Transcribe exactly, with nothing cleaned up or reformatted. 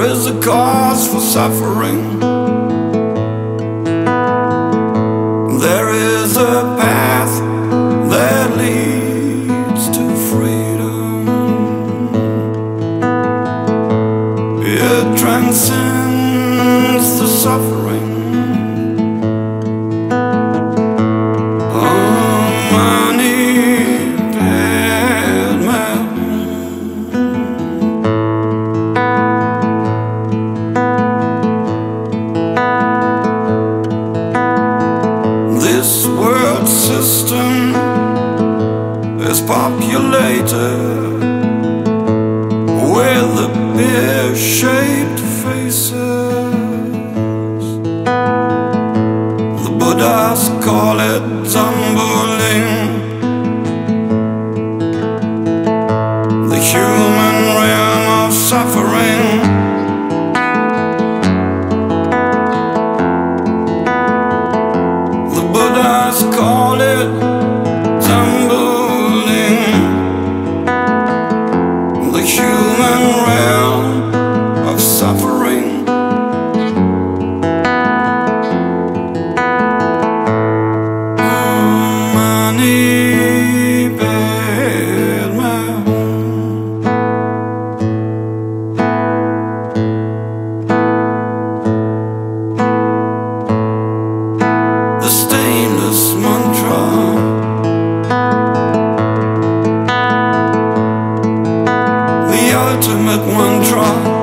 is a cause for suffering. There is a path that leads to freedom. It transcends the suffering. This world system is populated with the pear-shaped faces. The Buddhas call it tumbling. The human realm of suffering. Buddhas call it tumbling. The human realm of suffering. Money, bad man. The stainless mantra, the ultimate mantra.